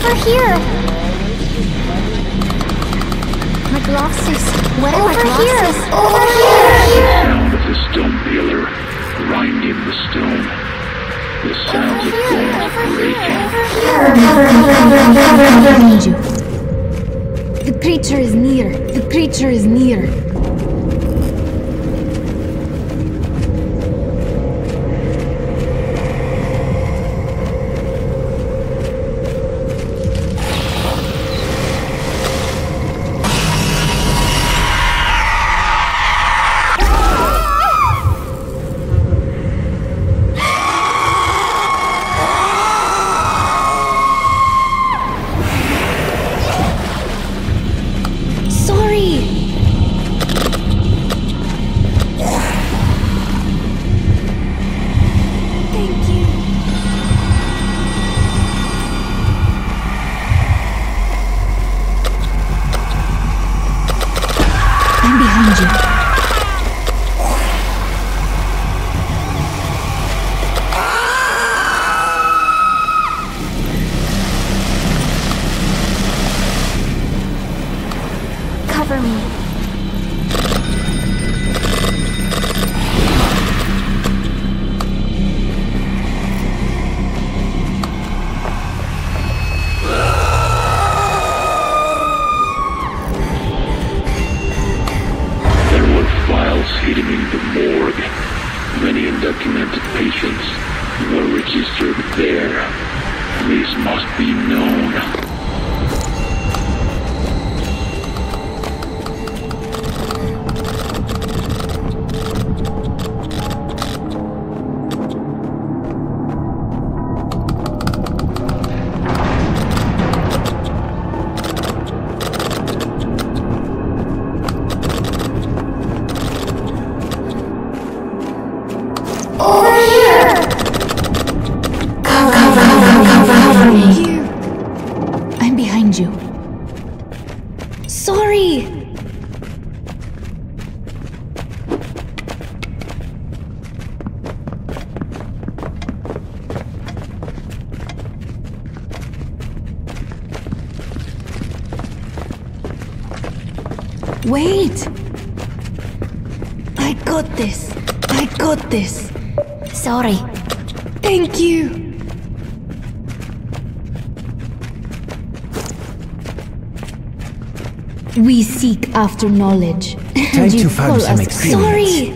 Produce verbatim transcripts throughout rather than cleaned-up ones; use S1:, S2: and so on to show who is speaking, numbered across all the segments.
S1: Over here! My glasses! Where are my glasses? Over here!
S2: Sound of the stone pillar grinding the stone. The sounds of bones breaking.
S3: Behind you. The creature is near. The creature is near.
S1: Cover me.
S2: There were files hidden in the morgue. Many undocumented patients were registered there. This must be known.
S3: You. Sorry! Wait! I got this. I got this.
S1: Sorry.
S3: Thank you. We seek after knowledge.
S4: Time
S3: And you
S4: to farm
S3: call
S4: some
S3: us
S4: experience.
S3: Sorry!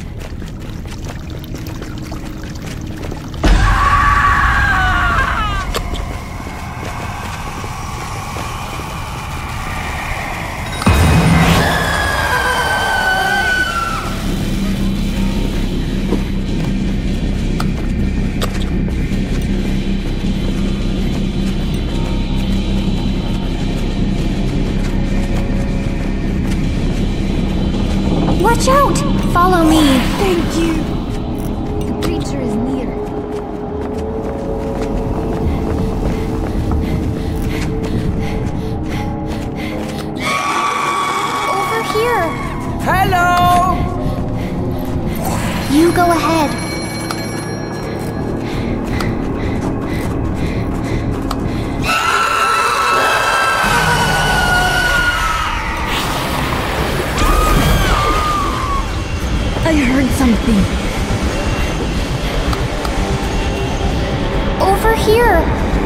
S1: Watch out! Follow me.
S3: Thank you. The creature is near.
S1: Over here.
S4: Hello!
S1: You go ahead.
S3: I heard something.
S1: Over here.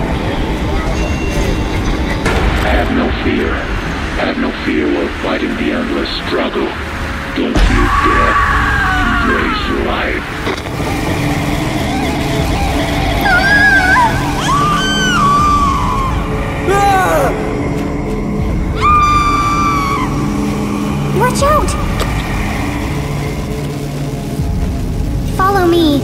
S2: Have no fear. Have no fear while fighting the endless struggle. Don't fear death. Embrace life.
S1: Watch out! Follow me.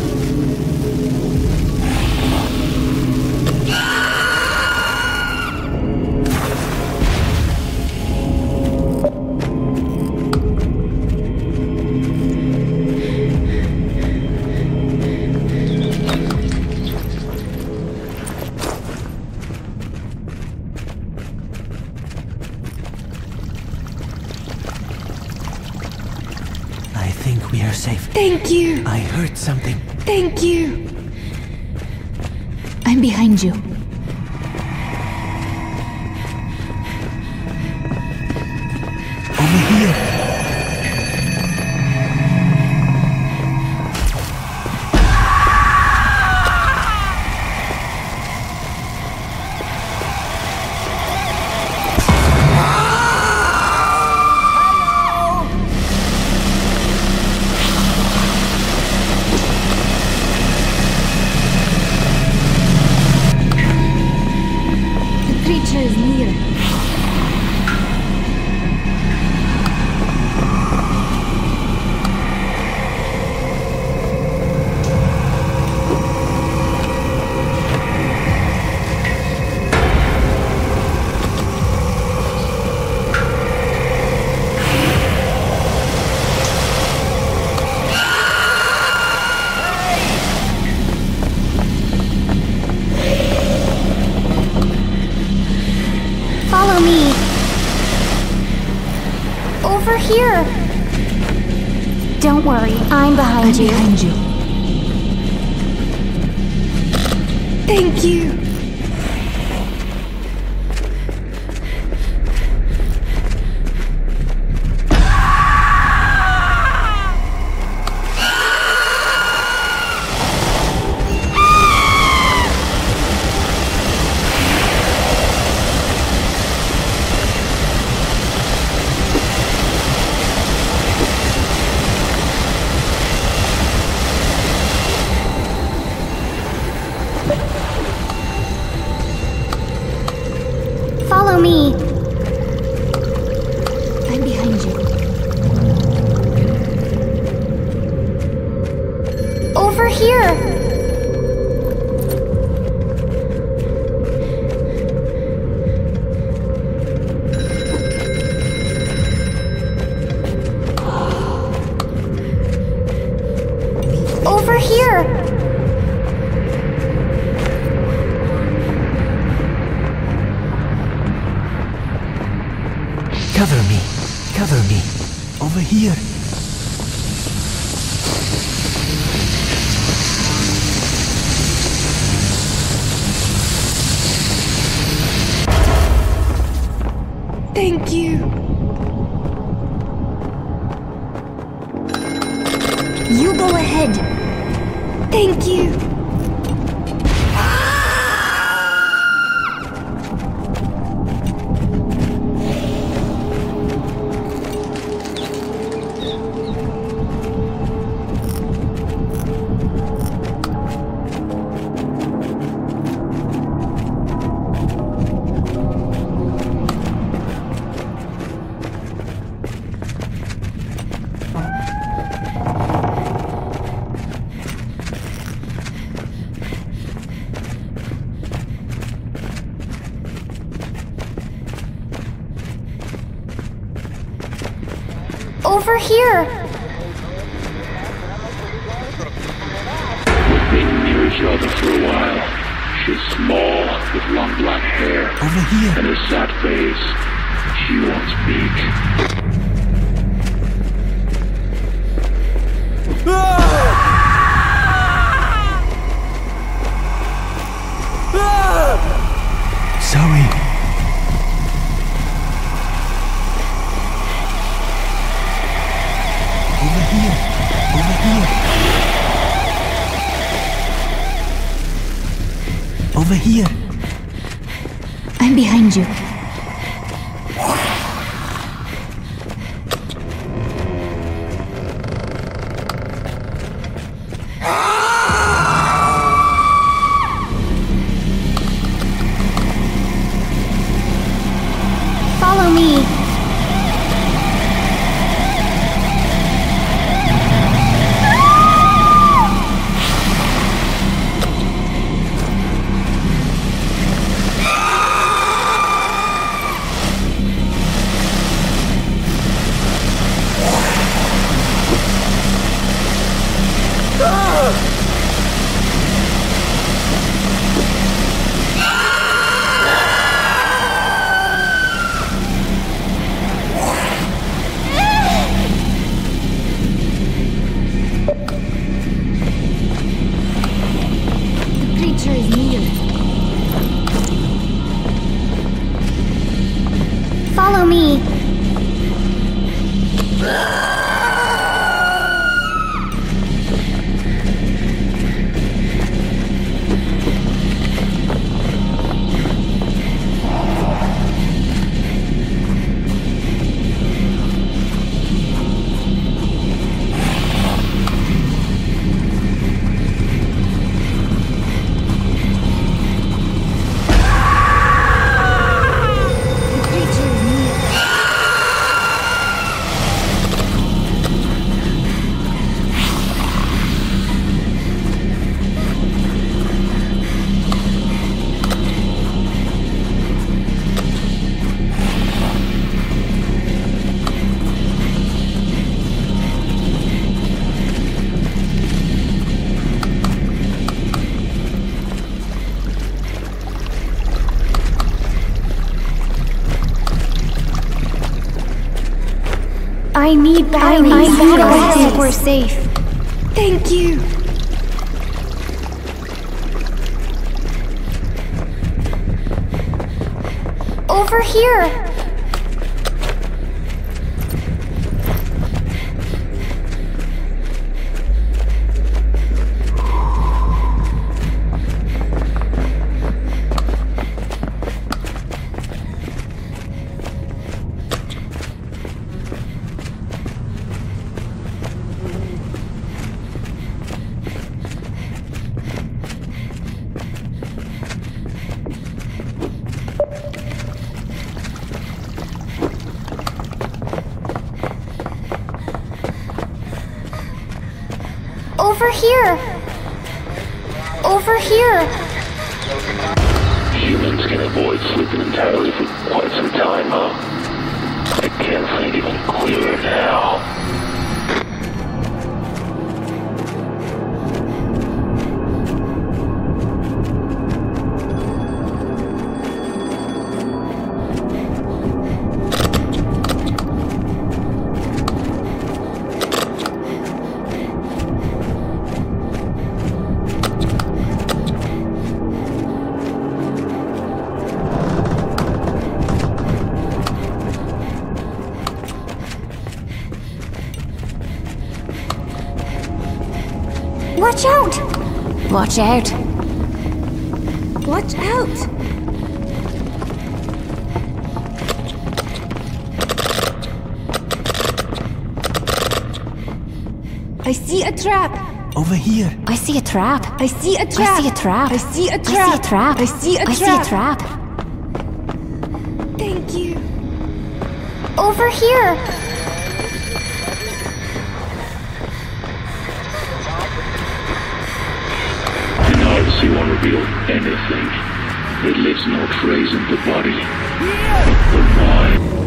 S4: I think we are safe.
S3: Thank you.
S4: I heard something.
S3: Thank you. I'm behind you.
S1: here! Don't worry, I'm behind
S3: I'm
S1: you.
S3: behind you. Thank you.
S1: Follow me.
S3: I'm behind you.
S1: Over here! Over here!
S4: Cover me. Cover me. Over here.
S3: Thank you. You go ahead. Thank you.
S1: Over here!
S2: We've been near each other for a while. She's small, with long black hair,
S4: Over here.
S2: and a sad face. She won't speak.
S4: Sorry. Over here. Over here. Over here.
S3: I'm behind you.
S1: Follow me.
S3: The creature is near.
S1: Follow me.
S3: The creature is near.
S1: I need batteries. I need batteries.
S3: We're safe.
S1: Thank you. Over here. Over here! Over here!
S2: Humans can avoid sleeping entirely for quite some time, huh? I can't think even clearer now.
S1: Watch out!
S3: Watch out.
S1: Watch out! I see a trap!
S4: Over here.
S3: I see a trap.
S1: I see a trap!
S3: I see a trap.
S1: I see a
S3: I
S1: trap!
S3: see a trap.
S1: I see a
S3: I
S1: trap!
S3: see a trap.
S1: Thank you. Over here!
S2: He won't reveal anything. It leaves no trace in the body. But the mind.